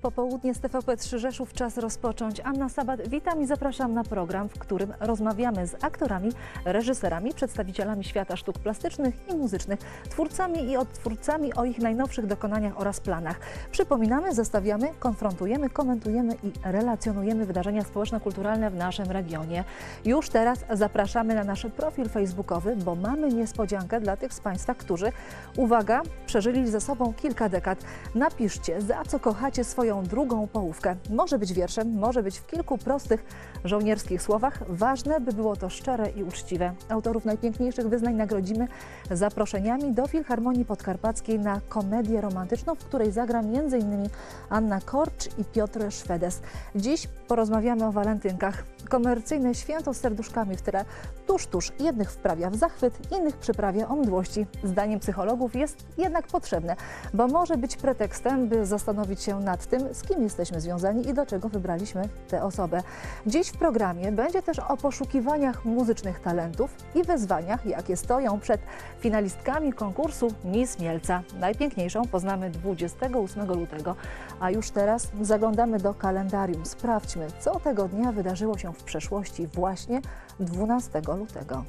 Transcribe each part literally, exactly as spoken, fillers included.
popołudnie z T V P trzy Rzeszów. Czas rozpocząć. Anna Sabat, witam i zapraszam na program, w którym rozmawiamy z aktorami, reżyserami, przedstawicielami świata sztuk plastycznych i muzycznych, twórcami i odtwórcami o ich najnowszych dokonaniach oraz planach. Przypominamy, zestawiamy, konfrontujemy, komentujemy i relacjonujemy wydarzenia społeczno-kulturalne w naszym regionie. Już teraz zapraszamy na nasz profil facebookowy, bo mamy niespodziankę dla tych z Państwa, którzy, uwaga, przeżyli ze sobą kilka dekad. Napiszcie, za co kochacie swoją drugą połówkę. Może być wierszem, może być w kilku prostych, żołnierskich słowach. Ważne, by było to szczere i uczciwe. Autorów najpiękniejszych wyznań nagrodzimy zaproszeniami do Filharmonii Podkarpackiej na komedię romantyczną, w której zagra między innymi Anna Korcz i Piotr Szwedes. Dziś porozmawiamy o walentynkach. Komercyjne święto z serduszkami w tyle. Tuż, tuż. Jednych wprawia w zachwyt, innych przyprawia o mdłości. Zdaniem psychologów jest jednak potrzebne, bo może być pretekstem, by zastanowić się nad tym, z kim jesteśmy związani i do czego wybraliśmy tę osobę. Dziś w programie będzie też o poszukiwaniach muzycznych talentów i wyzwaniach, jakie stoją przed finalistkami konkursu Miss Mielca. Najpiękniejszą poznamy dwudziestego ósmego lutego, a już teraz zaglądamy do kalendarium. Sprawdźmy, co tego dnia wydarzyło się w przeszłości właśnie dwunastego lutego.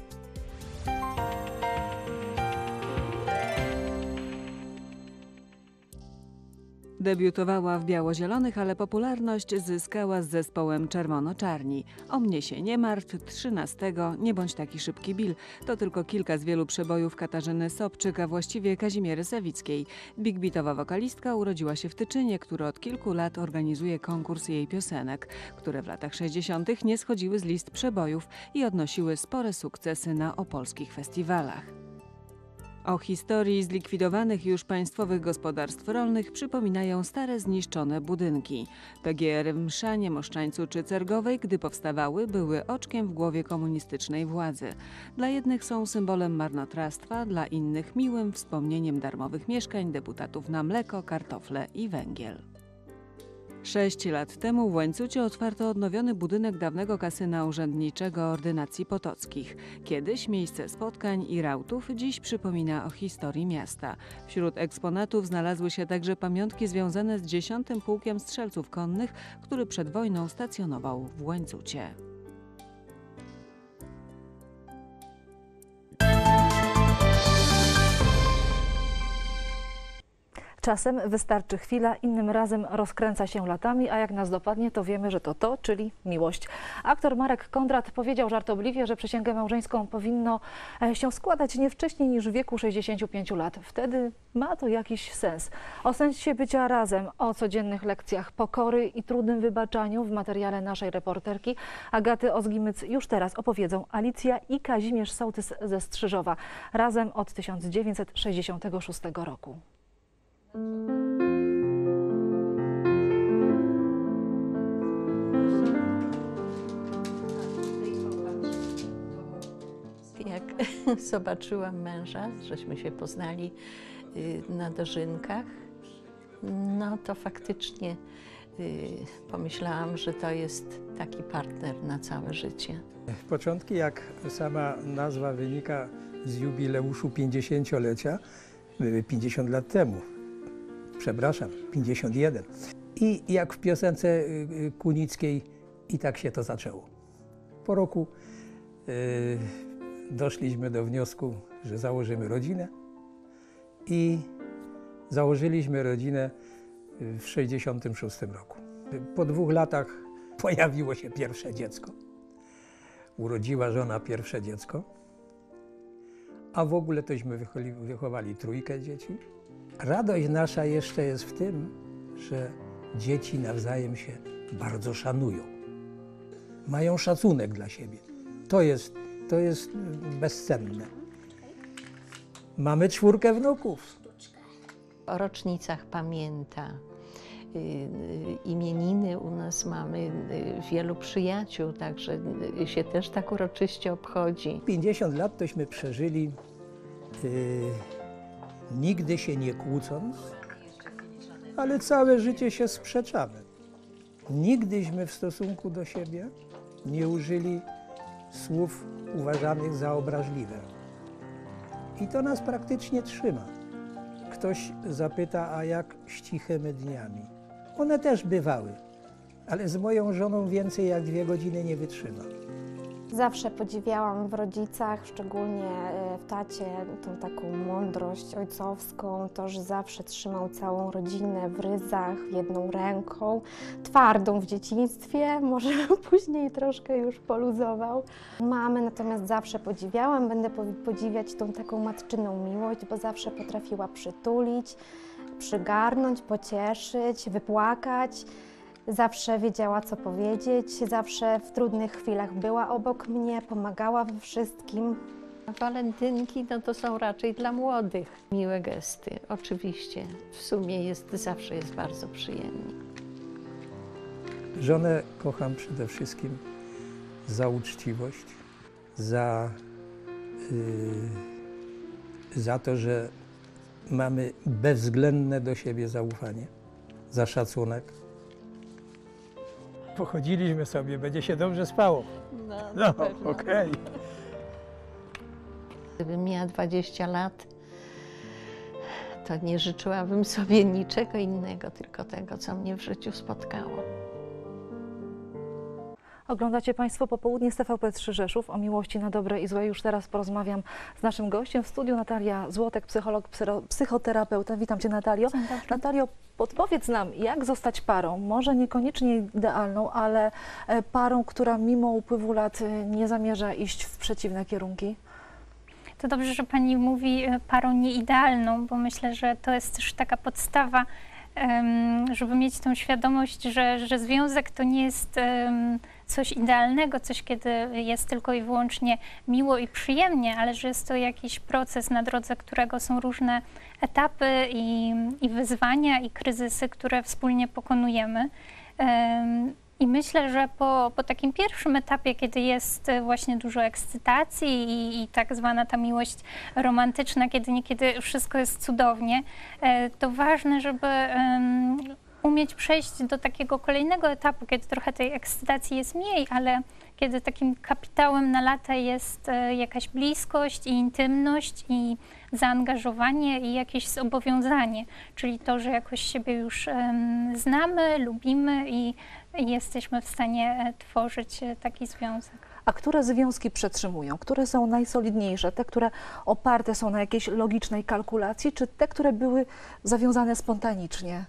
Debiutowała w biało-zielonych, ale popularność zyskała z zespołem Czerwono-Czarni. O mnie się nie martw, trzynastego, nie bądź taki szybki Bill. To tylko kilka z wielu przebojów Katarzyny Sobczyk, a właściwie Kazimiery Sawickiej. Big beatowa wokalistka urodziła się w Tyczynie, który od kilku lat organizuje konkurs jej piosenek, które w latach sześćdziesiątych nie schodziły z list przebojów i odnosiły spore sukcesy na opolskich festiwalach. O historii zlikwidowanych już państwowych gospodarstw rolnych przypominają stare zniszczone budynki. P G R-y w Mszanie, Moszczańcu czy Cergowej, gdy powstawały, były oczkiem w głowie komunistycznej władzy. Dla jednych są symbolem marnotrawstwa, dla innych miłym wspomnieniem darmowych mieszkań, deputatów na mleko, kartofle i węgiel. Sześć lat temu w Łańcucie otwarto odnowiony budynek dawnego kasyna urzędniczego ordynacji potockich. Kiedyś miejsce spotkań i rautów, dziś przypomina o historii miasta. Wśród eksponatów znalazły się także pamiątki związane z dziesiątym Pułkiem Strzelców Konnych, który przed wojną stacjonował w Łańcucie. Czasem wystarczy chwila, innym razem rozkręca się latami, a jak nas dopadnie, to wiemy, że to to, czyli miłość. Aktor Marek Kondrat powiedział żartobliwie, że przysięgę małżeńską powinno się składać nie wcześniej niż w wieku sześćdziesięciu pięciu lat. Wtedy ma to jakiś sens. O sensie bycia razem, o codziennych lekcjach pokory i trudnym wybaczaniu w materiale naszej reporterki Agaty Ozgimyc już teraz opowiedzą Alicja i Kazimierz Sołtys ze Strzyżowa. Razem od tysiąc dziewięćset sześćdziesiątego szóstego roku. Jak zobaczyłam męża, żeśmy się poznali na dożynkach, no to faktycznie pomyślałam, że to jest taki partner na całe życie. Początki, jak sama nazwa wynika z jubileuszu pięćdziesięciolecia, były pięćdziesiąt lat temu. Przepraszam, pięćdziesiąt jeden. I jak w piosence Kunickiej, i tak się to zaczęło. Po roku yy, doszliśmy do wniosku, że założymy rodzinę i założyliśmy rodzinę w sześćdziesiątym szóstym roku. Po dwóch latach pojawiło się pierwsze dziecko. Urodziła żona pierwsze dziecko, a w ogóle tośmy wychowali, wychowali trójkę dzieci. Radość nasza jeszcze jest w tym, że dzieci nawzajem się bardzo szanują. Mają szacunek dla siebie. To jest, to jest bezcenne. Mamy czwórkę wnuków. O rocznicach pamięta. Imieniny u nas mamy, wielu przyjaciół, także się też tak uroczyście obchodzi. pięćdziesiąt lat tośmy przeżyli yy, nigdy się nie kłócąc, ale całe życie się sprzeczamy. Nigdyśmy w stosunku do siebie nie użyli słów uważanych za obraźliwe. I to nas praktycznie trzyma. Ktoś zapyta, a jak z cichymi dniami? One też bywały, ale z moją żoną więcej jak dwie godziny nie wytrzyma. Zawsze podziwiałam w rodzicach, szczególnie e, w tacie, tą taką mądrość ojcowską, to, że zawsze trzymał całą rodzinę w ryzach, jedną ręką, twardą w dzieciństwie, może później troszkę już poluzował. Mamy natomiast zawsze podziwiałam, będę po- podziwiać tą taką matczyną miłość, bo zawsze potrafiła przytulić, przygarnąć, pocieszyć, wypłakać. Zawsze wiedziała, co powiedzieć, zawsze w trudnych chwilach była obok mnie, pomagała we wszystkim. Walentynki no to są raczej dla młodych. Miłe gesty, oczywiście. W sumie jest, zawsze jest bardzo przyjemnie. Żonę kocham przede wszystkim za uczciwość, za, yy, za to, że mamy bezwzględne do siebie zaufanie, za szacunek. Pochodziliśmy sobie, będzie się dobrze spało. No, No, okej. Gdybym miała dwadzieścia lat, to nie życzyłabym sobie niczego innego, tylko tego, co mnie w życiu spotkało. Oglądacie Państwo Popołudnie z T V P trzy Rzeszów o miłości na dobre i złe. Już teraz porozmawiam z naszym gościem w studiu, Natalia Złotek, psycholog, psyro, psychoterapeuta. Witam Cię, Natalio. Natalio, podpowiedz nam, jak zostać parą, może niekoniecznie idealną, ale e, parą, która mimo upływu lat e, nie zamierza iść w przeciwne kierunki? To dobrze, że Pani mówi e, parą nieidealną, bo myślę, że to jest też taka podstawa, em, żeby mieć tą świadomość, że, że związek to nie jest em, coś idealnego, coś, kiedy jest tylko i wyłącznie miło i przyjemnie, ale że jest to jakiś proces, na drodze którego są różne etapy i, i wyzwania, i kryzysy, które wspólnie pokonujemy. Em, I myślę, że po, po takim pierwszym etapie, kiedy jest e, właśnie dużo ekscytacji i, i tak zwana ta miłość romantyczna, kiedy niekiedy wszystko jest cudownie, e, to ważne, żeby em, umieć przejść do takiego kolejnego etapu, kiedy trochę tej ekscytacji jest mniej, ale kiedy takim kapitałem na lata jest e, jakaś bliskość i intymność i zaangażowanie i jakieś zobowiązanie, czyli to, że jakoś siebie już em, znamy, lubimy i, i jesteśmy w stanie e, tworzyć e, taki związek. A które związki przetrzymują? Które są najsolidniejsze? Te, które oparte są na jakiejś logicznej kalkulacji, czy te, które były zawiązane spontanicznie?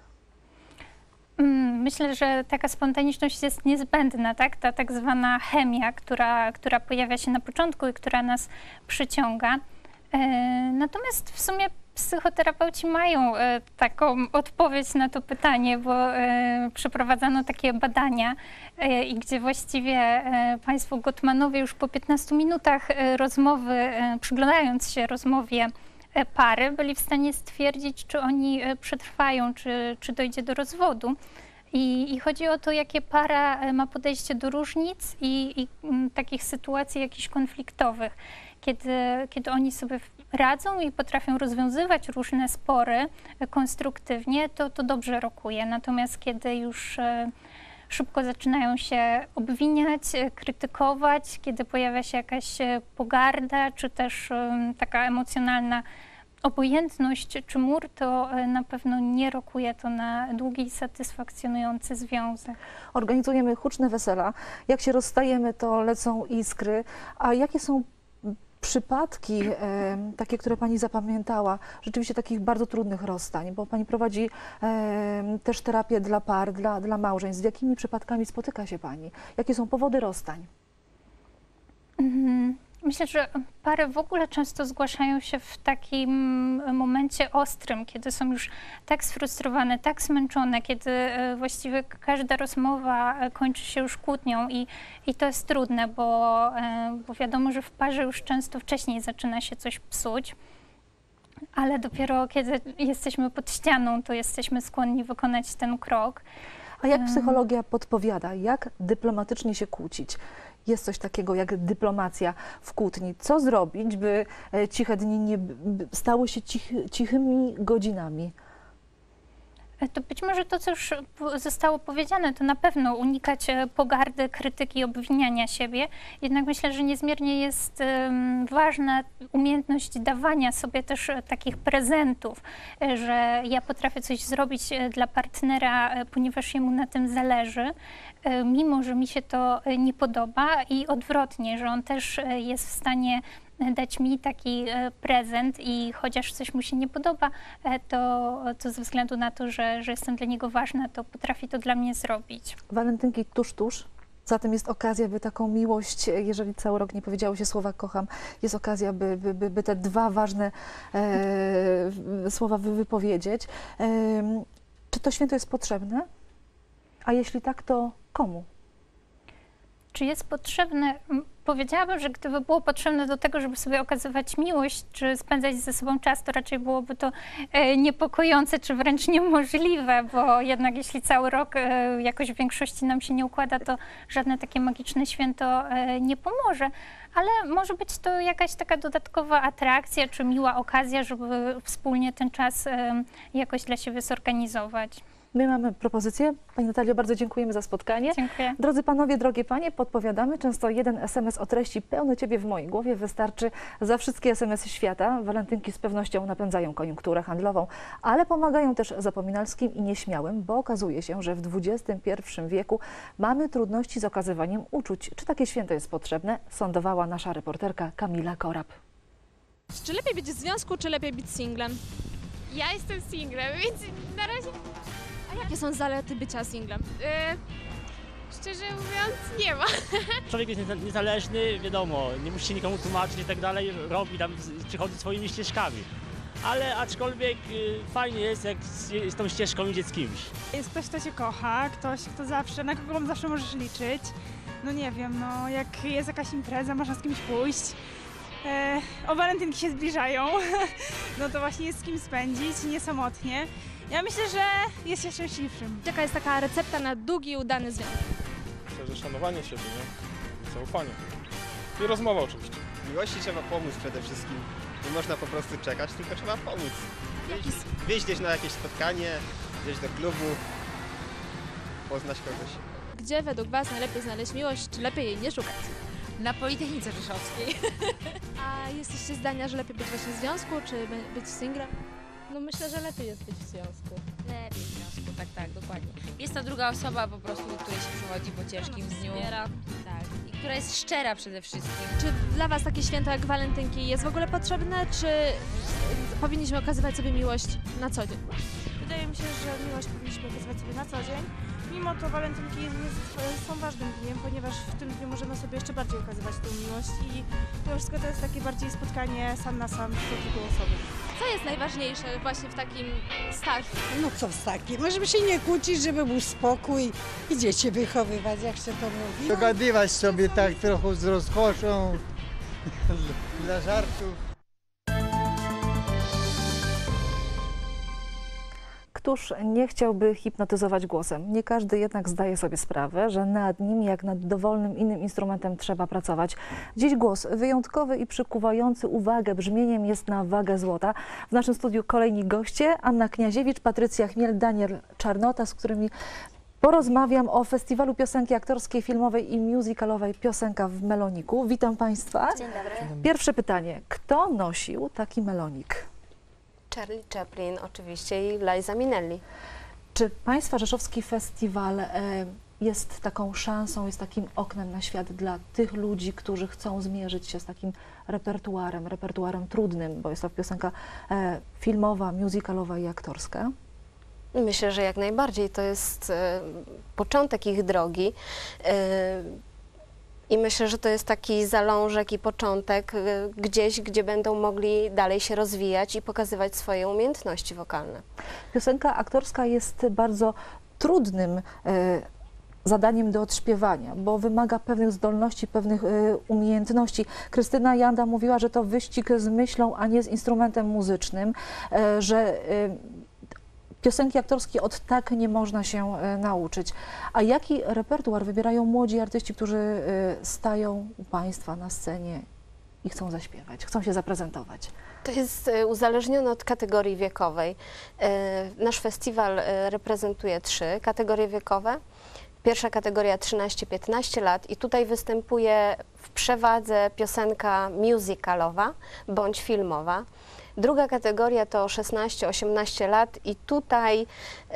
Mm, Myślę, że taka spontaniczność jest niezbędna, tak? Ta tak zwana chemia, która, która pojawia się na początku i która nas przyciąga. E, Natomiast w sumie psychoterapeuci mają e, taką odpowiedź na to pytanie, bo e, przeprowadzano takie badania e, i gdzie właściwie e, państwo Gottmanowie już po piętnastu minutach e, rozmowy, e, przyglądając się rozmowie e, pary, byli w stanie stwierdzić, czy oni e, przetrwają, czy, czy dojdzie do rozwodu. I, I chodzi o to, jakie para e, ma podejście do różnic i, i m, takich sytuacji jakichś konfliktowych. Kiedy, kiedy oni sobie radzą i potrafią rozwiązywać różne spory e, konstruktywnie, to, to dobrze rokuje. Natomiast kiedy już e, szybko zaczynają się obwiniać, e, krytykować, kiedy pojawia się jakaś e, pogarda, czy też e, taka emocjonalna obojętność czy mur, to e, na pewno nie rokuje to na długi i satysfakcjonujący związek. Organizujemy huczne wesela. Jak się rozstajemy, to lecą iskry. A jakie są przypadki, e, takie, które Pani zapamiętała, rzeczywiście takich bardzo trudnych rozstań, bo Pani prowadzi e, też terapię dla par, dla, dla małżeństw. Z jakimi przypadkami spotyka się Pani? Jakie są powody rozstań? Mhm. Myślę, że pary w ogóle często zgłaszają się w takim momencie ostrym, kiedy są już tak sfrustrowane, tak zmęczone, kiedy e, właściwie każda rozmowa e, kończy się już kłótnią i, i to jest trudne, bo, e, bo wiadomo, że w parze już często wcześniej zaczyna się coś psuć, ale dopiero kiedy jesteśmy pod ścianą, to jesteśmy skłonni wykonać ten krok. A jak psychologia podpowiada, jak dyplomatycznie się kłócić? Jest coś takiego jak dyplomacja w kłótni. Co zrobić, by ciche dni nie stały się cichy, cichymi godzinami? To być może to, co już po- zostało powiedziane, to na pewno unikać e, pogardy, krytyki i obwiniania siebie. Jednak myślę, że niezmiernie jest em, ważna umiejętność dawania sobie też e, takich prezentów, e, że ja potrafię coś zrobić e, dla partnera, e, ponieważ jemu na tym zależy, e, mimo że mi się to e, nie podoba, i odwrotnie, że on też e, jest w stanie dać mi taki e, prezent i chociaż coś mu się nie podoba, e, to, to ze względu na to, że, że jestem dla niego ważna, to potrafi to dla mnie zrobić. Walentynki tuż, tuż. Zatem jest okazja, by taką miłość, jeżeli cały rok nie powiedziało się słowa kocham, jest okazja, by, by, by, by te dwa ważne e, słowa wy, wypowiedzieć. E, czy to święto jest potrzebne? A jeśli tak, to komu? Czy jest potrzebne? M, Powiedziałabym, że gdyby było potrzebne do tego, żeby sobie okazywać miłość, czy spędzać ze sobą czas, to raczej byłoby to e, niepokojące, czy wręcz niemożliwe, bo jednak jeśli cały rok e, jakoś w większości nam się nie układa, to żadne takie magiczne święto e, nie pomoże. Ale może być to jakaś taka dodatkowa atrakcja, czy miła okazja, żeby wspólnie ten czas e, jakoś dla siebie zorganizować. My mamy propozycję. Pani Natalio, bardzo dziękujemy za spotkanie. Dziękuję. Drodzy panowie, drogie panie, podpowiadamy. Często jeden es em es o treści pełny ciebie w mojej głowie wystarczy za wszystkie es em esy świata. Walentynki z pewnością napędzają koniunkturę handlową, ale pomagają też zapominalskim i nieśmiałym, bo okazuje się, że w dwudziestym pierwszym wieku mamy trudności z okazywaniem uczuć. Czy takie święto jest potrzebne? Sądowała nasza reporterka Kamila Korab. Czy lepiej być w związku, czy lepiej być singlem? Ja jestem singlem, więc na razie, A jakie są zalety bycia singlem? e, szczerze mówiąc, nie ma. Człowiek jest nieza- niezależny, wiadomo, nie musi się nikomu tłumaczyć i tak dalej, robi tam, z- przychodzi swoimi ścieżkami. Ale aczkolwiek y, fajnie jest, jak z, z tą ścieżką idzie z kimś. Jest ktoś, kto cię kocha, ktoś, kto zawsze, na kogo zawsze możesz liczyć. No nie wiem, no jak jest jakaś impreza, można z kimś pójść. E, o walentynki się zbliżają, no to właśnie jest z kim spędzić, nie samotnie. Ja myślę, że jest się szczęśliwszym. Jaka jest taka recepta na długi i udany związek? Myślę, że szanowanie siebie, nie? Zaufanie. I rozmowa oczywiście. Miłości trzeba pomóc przede wszystkim. Nie można po prostu czekać, tylko trzeba pomóc. Wyjść, wyjść gdzieś na jakieś spotkanie, gdzieś do klubu, poznać kogoś. Gdzie według Was najlepiej znaleźć miłość, czy lepiej jej nie szukać? Na Politechnice Rzeszowskiej. A jesteście zdania, że lepiej być właśnie w związku, czy by- być singlem? No myślę, że lepiej jest być w związku. Lepiej w związku, tak, tak, dokładnie. Jest ta druga osoba po prostu, do której się przychodzi po ciężkim dniu. Wspiera. Tak, i która jest szczera przede wszystkim. Czy dla Was takie święto jak walentynki jest w ogóle potrzebne, czy y, powinniśmy okazywać sobie miłość na co dzień? Wydaje mi się, że miłość powinniśmy okazywać sobie na co dzień. Mimo to walentynki jest, jest, są ważnym dniem, ponieważ w tym dniu możemy sobie jeszcze bardziej okazywać tę miłość i mimo wszystko to jest takie bardziej spotkanie sam na sam z tą drugą osobą. Co jest najważniejsze właśnie w takim starciu? No co z takim? Żeby się nie kłócić, żeby był spokój i dzieci wychowywać, jak się to mówi. Dogadywać sobie tak trochę z rozkoszą, dla żartów. Któż nie chciałby hipnotyzować głosem? Nie każdy jednak zdaje sobie sprawę, że nad nim, jak nad dowolnym innym instrumentem, trzeba pracować. Dziś głos wyjątkowy i przykuwający uwagę brzmieniem jest na wagę złota. W naszym studiu kolejni goście: Anna Kniaziewicz, Patrycja Chmiel, Daniel Czarnota, z którymi porozmawiam o festiwalu piosenki aktorskiej, filmowej i musicalowej Piosenka w Meloniku. Witam Państwa. Dzień dobry. Pierwsze pytanie. Kto nosił taki melonik? Charlie Chaplin oczywiście i Liza Minnelli. Czy Państwa Rzeszowski Festiwal e, jest taką szansą, jest takim oknem na świat dla tych ludzi, którzy chcą zmierzyć się z takim repertuarem, repertuarem trudnym, bo jest to piosenka e, filmowa, musicalowa i aktorska? Myślę, że jak najbardziej to jest e, początek ich drogi. E, I myślę, że to jest taki zalążek i początek e, gdzieś, gdzie będą mogli dalej się rozwijać i pokazywać swoje umiejętności wokalne. Piosenka aktorska jest bardzo trudnym e, zadaniem do odśpiewania, bo wymaga pewnych zdolności, pewnych e, umiejętności. Krystyna Janda mówiła, że to wyścig z myślą, a nie z instrumentem muzycznym, e, że e, piosenki aktorskie od tak nie można się e, nauczyć. A jaki repertuar wybierają młodzi artyści, którzy e, stają u Państwa na scenie i chcą zaśpiewać, chcą się zaprezentować? To jest e, uzależnione od kategorii wiekowej. E, Nasz festiwal e, reprezentuje trzy kategorie wiekowe. Pierwsza kategoria trzynaście piętnaście lat i tutaj występuje w przewadze piosenka musicalowa bądź filmowa. Druga kategoria to szesnaście osiemnaście lat i tutaj y,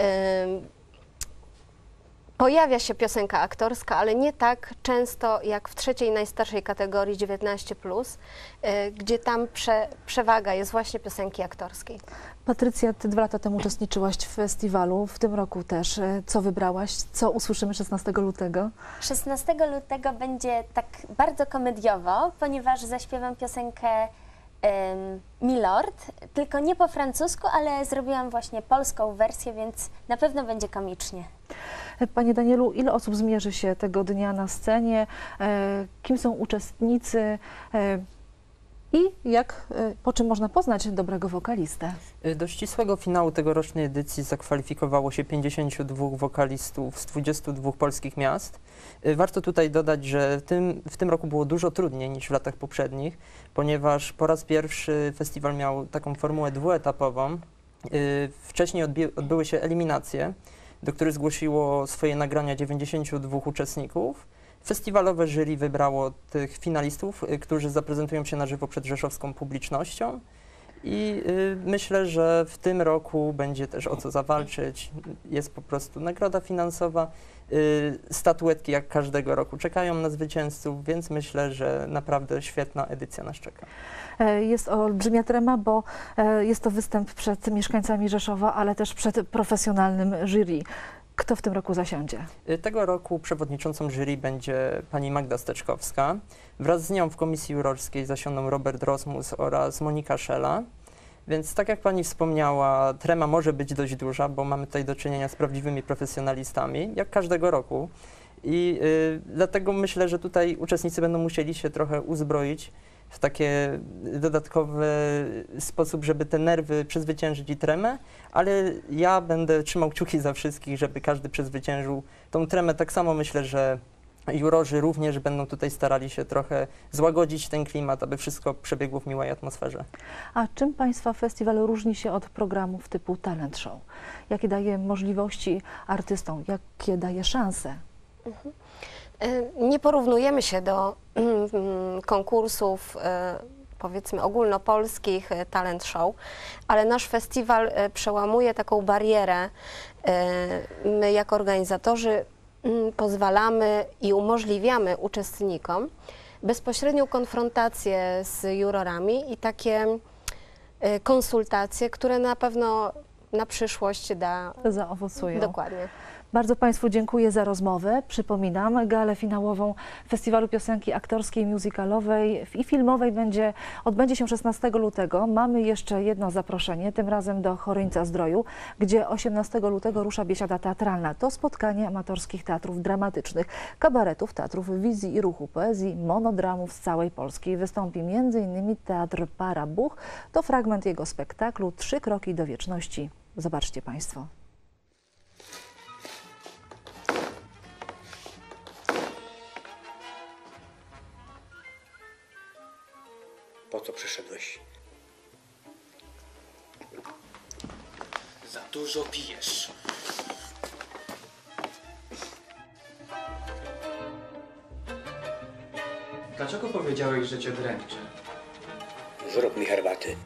pojawia się piosenka aktorska, ale nie tak często jak w trzeciej najstarszej kategorii dziewiętnaście plus, y, gdzie tam prze, przewaga jest właśnie piosenki aktorskiej. Patrycja, ty dwa lata temu uczestniczyłaś w festiwalu, w tym roku też. Co wybrałaś? Co usłyszymy szesnastego lutego? szesnastego lutego będzie tak bardzo komediowo, ponieważ zaśpiewam piosenkę um, Milord, tylko nie po francusku, ale zrobiłam właśnie polską wersję, więc na pewno będzie komicznie. Panie Danielu, ile osób zmierzy się tego dnia na scenie? E, kim są uczestnicy? E, I jak, po czym można poznać dobrego wokalistę? Do ścisłego finału tegorocznej edycji zakwalifikowało się pięćdziesięciu dwóch wokalistów z dwudziestu dwóch polskich miast. Warto tutaj dodać, że w tym, w tym roku było dużo trudniej niż w latach poprzednich, ponieważ po raz pierwszy festiwal miał taką formułę dwuetapową. Wcześniej odbi- odbyły się eliminacje, do których zgłosiło swoje nagrania dziewięćdziesięciu dwóch uczestników. Festiwalowe jury wybrało tych finalistów, y, którzy zaprezentują się na żywo przed rzeszowską publicznością i y, myślę, że w tym roku będzie też o co zawalczyć. Jest po prostu nagroda finansowa, y, statuetki jak każdego roku czekają na zwycięzców, więc myślę, że naprawdę świetna edycja nas czeka. Jest olbrzymia trema, bo jest to występ przed mieszkańcami Rzeszowa, ale też przed profesjonalnym jury. Kto w tym roku zasiądzie? Tego roku przewodniczącą jury będzie pani Magda Steczkowska. Wraz z nią w komisji jurorskiej zasiądą Robert Rosmus oraz Monika Szela. Więc tak jak pani wspomniała, trema może być dość duża, bo mamy tutaj do czynienia z prawdziwymi profesjonalistami, jak każdego roku. I y, dlatego myślę, że tutaj uczestnicy będą musieli się trochę uzbroić w takie dodatkowy sposób, żeby te nerwy przezwyciężyć i tremę, ale ja będę trzymał kciuki za wszystkich, żeby każdy przezwyciężył tą tremę. Tak samo myślę, że jurorzy również będą tutaj starali się trochę złagodzić ten klimat, aby wszystko przebiegło w miłej atmosferze. A czym Państwa festiwal różni się od programów typu talent show? Jakie daje możliwości artystom? Jakie daje szanse? Mhm. Nie porównujemy się do konkursów, powiedzmy, ogólnopolskich talent show, ale nasz festiwal przełamuje taką barierę. My jako organizatorzy pozwalamy i umożliwiamy uczestnikom bezpośrednią konfrontację z jurorami i takie konsultacje, które na pewno na przyszłość da... zaowocują. Dokładnie. Bardzo Państwu dziękuję za rozmowę. Przypominam, galę finałową Festiwalu Piosenki Aktorskiej, Musicalowej i Filmowej będzie, odbędzie się szesnastego lutego. Mamy jeszcze jedno zaproszenie, tym razem do Choryńca Zdroju, gdzie osiemnastego lutego rusza biesiada teatralna. To spotkanie amatorskich teatrów dramatycznych, kabaretów, teatrów wizji i ruchu, poezji, monodramów z całej Polski. Wystąpi między innymi Teatr Para Buch. To fragment jego spektaklu Trzy kroki do wieczności. Zobaczcie Państwo. Po co przyszedłeś? Za dużo pijesz. Dlaczego powiedziałeś, że cię dręczy? Zrób mi herbaty.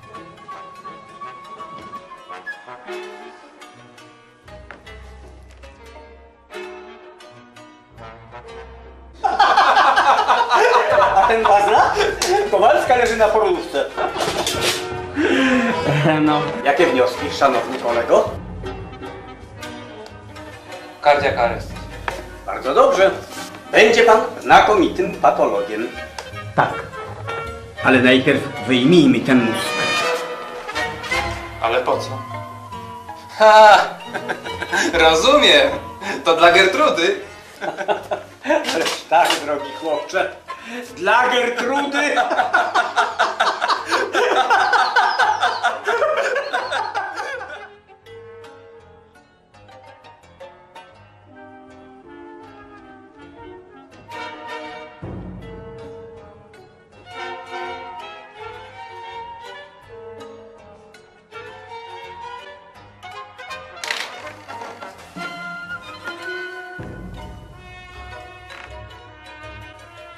A ten bazla? Kowalska leży na porówce. No. Jakie wnioski, szanowny kolego? Cardiac arrest. Bardzo dobrze. Będzie pan znakomitym patologiem. Tak. Ale najpierw wyjmijmy ten mózg. Ale po co? Ha! Rozumiem! To dla Gertrudy? Ależ tak, drogi chłopcze. Dla Gertrudy!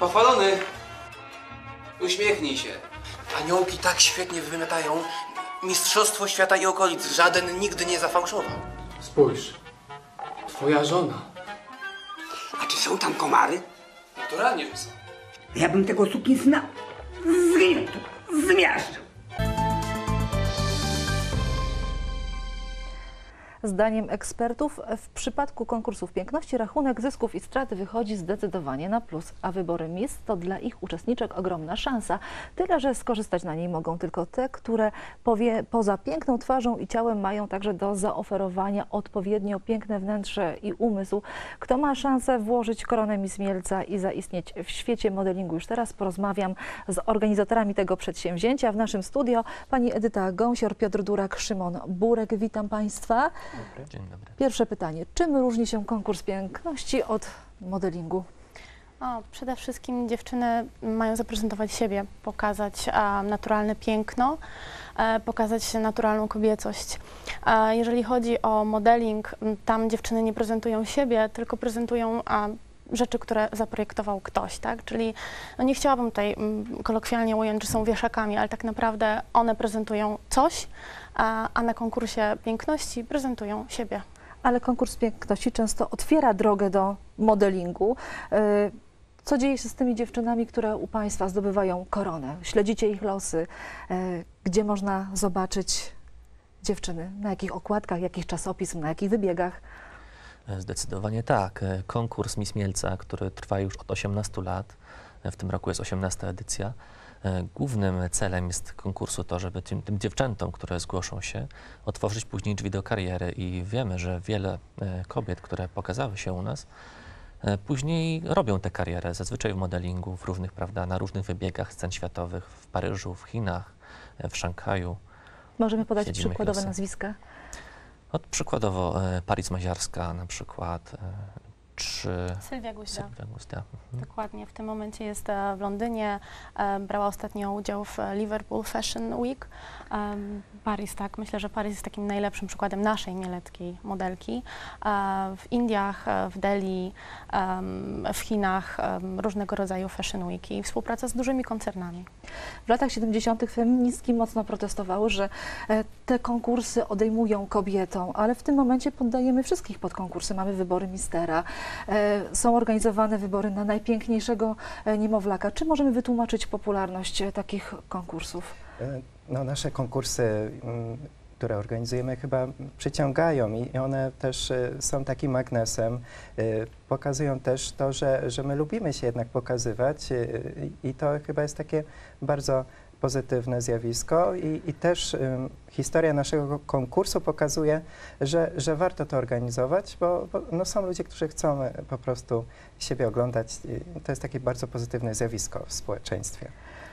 Pochwalony! Uśmiechnij się. Aniołki tak świetnie wymiotają. Mistrzostwo świata i okolic. Żaden nigdy nie zafałszował. Spójrz. Twoja żona. A czy są tam komary? Naturalnie, że są. Ja bym tego sukinsyna zgniótł, zmiażdżył. Zdaniem ekspertów w przypadku konkursów piękności rachunek zysków i straty wychodzi zdecydowanie na plus, a wybory Miss to dla ich uczestniczek ogromna szansa. Tyle, że skorzystać na niej mogą tylko te, które powie, poza piękną twarzą i ciałem mają także do zaoferowania odpowiednio piękne wnętrze i umysł. Kto ma szansę włożyć koronę Miss Mielca i zaistnieć w świecie modelingu? Już teraz porozmawiam z organizatorami tego przedsięwzięcia. W naszym studio pani Edyta Gąsior, Piotr Durak, Szymon Burek. Witam Państwa. Dobry. Dzień dobry. Pierwsze pytanie. Czym różni się konkurs piękności od modelingu? O, przede wszystkim dziewczyny mają zaprezentować siebie, pokazać a, naturalne piękno, a, pokazać naturalną kobiecość. A jeżeli chodzi o modeling, tam dziewczyny nie prezentują siebie, tylko prezentują a, rzeczy, które zaprojektował ktoś, tak? Czyli no nie chciałabym tutaj m, kolokwialnie ująć, że są wieszakami, ale tak naprawdę one prezentują coś, a, a na konkursie piękności prezentują siebie. Ale konkurs piękności często otwiera drogę do modelingu. Co dzieje się z tymi dziewczynami, które u Państwa zdobywają koronę? Śledzicie ich losy? Gdzie można zobaczyć dziewczyny? Na jakich okładkach, jakich czasopism, na jakich wybiegach? Zdecydowanie tak. Konkurs Miss Mielca, który trwa już od osiemnastu lat, w tym roku jest osiemnasta edycja. Głównym celem jest konkursu to, żeby tym, tym dziewczętom, które zgłoszą się, otworzyć później drzwi do kariery i wiemy, że wiele kobiet, które pokazały się u nas, później robią tę karierę, zazwyczaj w modelingu, w różnych, prawda, na różnych wybiegach scen światowych, w Paryżu, w Chinach, w Szanghaju. Możemy podać Śledzimy przykładowe losy. nazwiska? Od przykładowo e, Paris Maziarska na przykład, e, czy Sylwia Guźda. Sylwia Guźda. Mhm. Dokładnie, w tym momencie jest e, w Londynie, e, brała ostatnio udział w Liverpool Fashion Week. E, Paris, tak, myślę, że Paris jest takim najlepszym przykładem naszej mieleckiej modelki. E, w Indiach, e, w Delhi, e, w Chinach e, różnego rodzaju Fashion Weeki i współpraca z dużymi koncernami. W latach siedemdziesiątych feministki mocno protestowały, że e, te konkursy odejmują kobietom, ale w tym momencie poddajemy wszystkich pod konkursy. Mamy wybory mistera, e, są organizowane wybory na najpiękniejszego e, niemowlaka. Czy możemy wytłumaczyć popularność e, takich konkursów? No, nasze konkursy, które organizujemy, chyba przyciągają i one też są takim magnesem. Pokazują też to, że, że my lubimy się jednak pokazywać i to chyba jest takie bardzo pozytywne zjawisko i, i też um, historia naszego konkursu pokazuje, że, że warto to organizować, bo, bo no, są ludzie, którzy chcą po prostu siebie oglądać. To jest takie bardzo pozytywne zjawisko w społeczeństwie.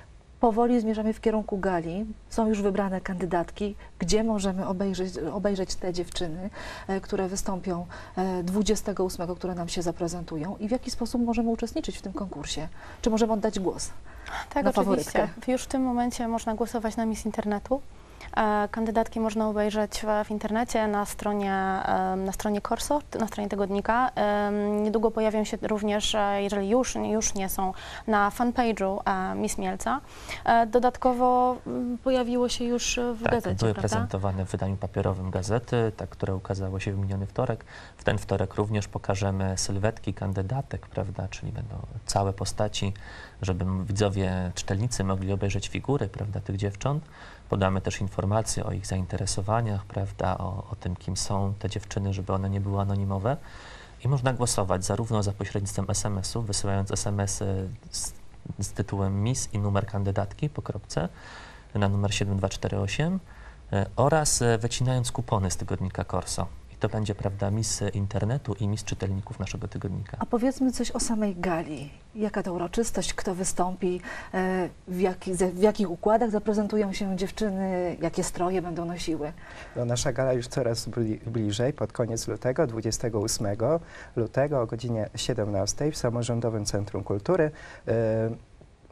Powoli zmierzamy w kierunku gali. Są już wybrane kandydatki. Gdzie możemy obejrzeć, obejrzeć te dziewczyny, e, które wystąpią e, dwudziestego ósmego, które nam się zaprezentują i w jaki sposób możemy uczestniczyć w tym konkursie? Czy możemy oddać głos Tak, na oczywiście. faworytkę? Już w tym momencie można głosować na Miss Internetu. E, Kandydatki można obejrzeć w, w internecie na stronie, e, na stronie Corso, na stronie tygodnika. E, niedługo pojawią się również, e, jeżeli już, już nie są, na fanpage'u e, Miss Mielca. E, dodatkowo m, pojawiło się już w tak, gazecie, były prawda? prezentowane w wydaniu papierowym gazety, tak, które ukazało się w miniony wtorek. W ten wtorek również pokażemy sylwetki kandydatek, prawda, czyli będą całe postaci, żeby widzowie, czytelnicy mogli obejrzeć figury, prawda, tych dziewcząt. Podamy też informacje o ich zainteresowaniach, prawda, o, o tym, kim są te dziewczyny, żeby one nie były anonimowe. I można głosować zarówno za pośrednictwem es em esu, wysyłając es em esy z, z tytułem Miss i numer kandydatki po kropce na numer siedem dwa cztery osiem y, oraz y, wycinając kupony z tygodnika Corso. I to będzie, prawda, Miss Internetu i Miss czytelników naszego tygodnika. A powiedzmy coś o samej gali. Jaka to uroczystość, kto wystąpi, e, w, jaki, w jakich układach zaprezentują się dziewczyny, jakie stroje będą nosiły? No, nasza gala już coraz bli, bliżej, pod koniec lutego, dwudziestego ósmego lutego o godzinie siedemnastej w Samorządowym Centrum Kultury. E,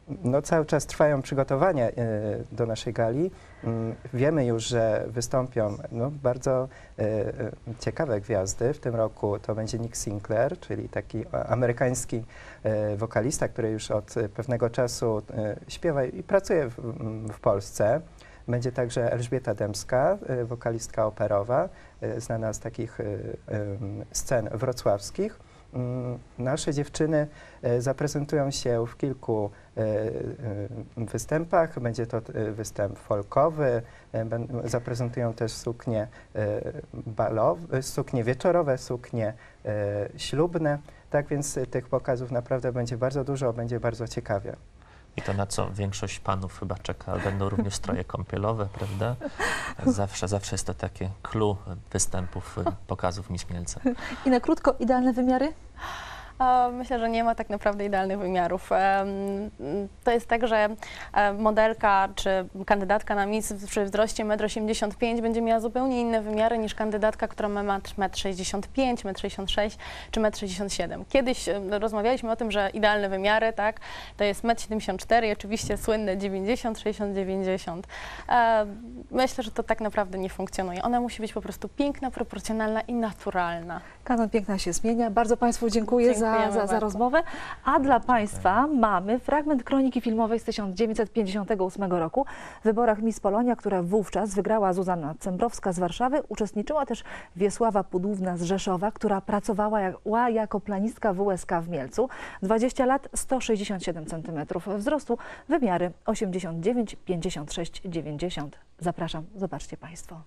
No, cały czas trwają przygotowania e, do naszej gali. Mm, Wiemy już, że wystąpią no, bardzo e, e, ciekawe gwiazdy. W tym roku to będzie Nick Sinclair, czyli taki a, amerykański e, wokalista, który już od e, pewnego czasu e, śpiewa i pracuje w, w Polsce. Będzie także Elżbieta Dębska, e, wokalistka operowa, e, znana z takich e, e, scen wrocławskich. Mm, Nasze dziewczyny e, zaprezentują się w kilku e, e, występach. Będzie to e, występ folkowy, e, ben- zaprezentują też suknie e, balowe, suknie wieczorowe, suknie e, ślubne. Tak więc e, tych pokazów naprawdę będzie bardzo dużo, będzie bardzo ciekawie. I to, na co większość panów chyba czeka, będą również stroje kąpielowe, prawda? Zawsze, zawsze jest to takie clue występów, pokazów Miss Mielca. I na krótko, idealne wymiary? E, Myślę, że nie ma tak naprawdę idealnych wymiarów. E, To jest tak, że e, modelka czy kandydatka na Miss przy wzroście metr osiemdziesiąt pięć będzie miała zupełnie inne wymiary niż kandydatka, która ma metr sześćdziesiąt pięć, metr sześćdziesiąt sześć czy metr sześćdziesiąt siedem. Kiedyś e, rozmawialiśmy o tym, że idealne wymiary, tak, to jest metr siedemdziesiąt cztery i oczywiście słynne dziewięćdziesiąt, sześćdziesiąt, dziewięćdziesiąt. E, Myślę, że to tak naprawdę nie funkcjonuje. Ona musi być po prostu piękna, proporcjonalna i naturalna. Kanon piękna się zmienia. Bardzo Państwu dziękuję za, za, za bardzo. rozmowę. A dla Państwa mamy fragment kroniki filmowej z tysiąc dziewięćset pięćdziesiątego ósmego roku. W wyborach Miss Polonia, które wówczas wygrała Zuzanna Cembrowska z Warszawy, uczestniczyła też Wiesława Pudłówna z Rzeszowa, która pracowała jak, jako planistka w U S K w Mielcu. dwadzieścia lat, sto sześćdziesiąt siedem centymetrów wzrostu, wymiary osiemdziesiąt dziewięć, pięćdziesiąt sześć, dziewięćdziesiąt. Zapraszam, zobaczcie Państwo.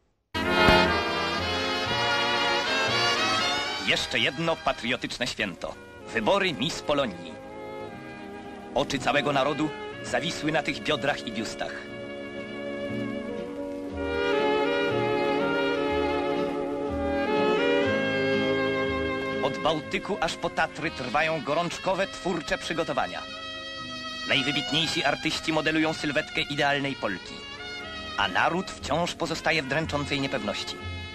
Jeszcze jedno patriotyczne święto. Wybory Miss Polonii. Oczy całego narodu zawisły na tych biodrach i biustach. Od Bałtyku aż po Tatry trwają gorączkowe, twórcze przygotowania. Najwybitniejsi artyści modelują sylwetkę idealnej Polki, a naród wciąż pozostaje w dręczącej niepewności.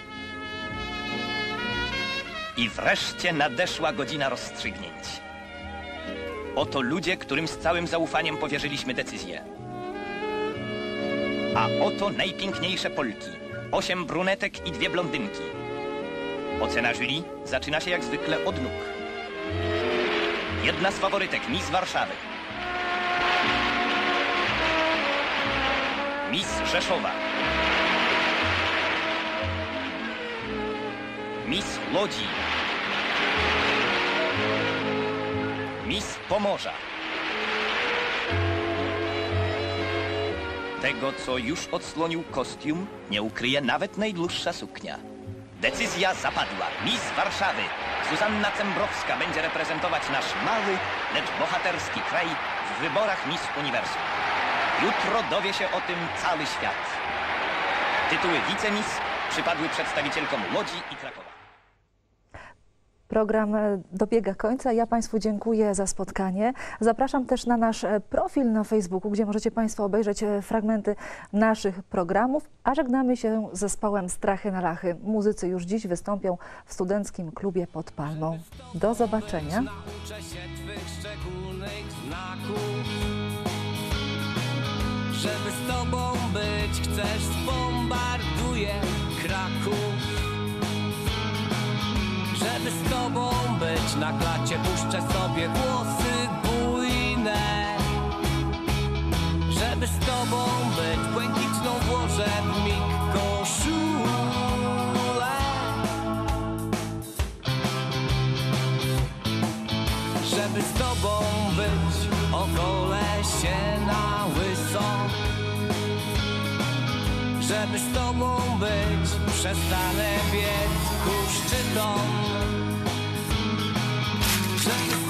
I wreszcie nadeszła godzina rozstrzygnięć. Oto ludzie, którym z całym zaufaniem powierzyliśmy decyzję. A oto najpiękniejsze Polki. Osiem brunetek i dwie blondynki. Ocena jury zaczyna się jak zwykle od nóg. Jedna z faworytek, Miss Warszawy. Miss Rzeszowa. Miss Łodzi. Miss Pomorza. Tego, co już odsłonił kostium, nie ukryje nawet najdłuższa suknia. Decyzja zapadła. Miss Warszawy, Zuzanna Cembrowska, będzie reprezentować nasz mały, lecz bohaterski kraj w wyborach Miss Uniwersum. Jutro dowie się o tym cały świat. Tytuły wicemiss przypadły przedstawicielkom Łodzi i Krakowa. Program dobiega końca. Ja Państwu dziękuję za spotkanie. Zapraszam też na nasz profil na Facebooku, gdzie możecie Państwo obejrzeć fragmenty naszych programów, a żegnamy się z zespołem Strachy na Lachy. Muzycy już dziś wystąpią w Studenckim Klubie pod Palmą. Do zobaczenia. Nauczę się twych szczególnych znaków. Żeby z tobą być, chcesz, zbombarduję Kraków. Żeby z tobą być, na klacie puszczę sobie włosy bujne. Żeby z tobą być, błękitną włożę w mig koszulę. Żeby z tobą być, ogolę się na łyso. Żeby z tobą być, przestanę biec ku szczytom. Żeby